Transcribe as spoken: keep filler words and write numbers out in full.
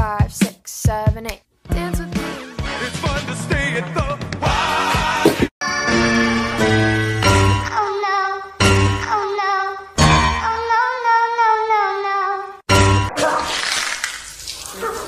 five, six, seven, eight. Dance with me. It's fun to stay at the Y. Oh no, oh no, oh no, no, no, no, no.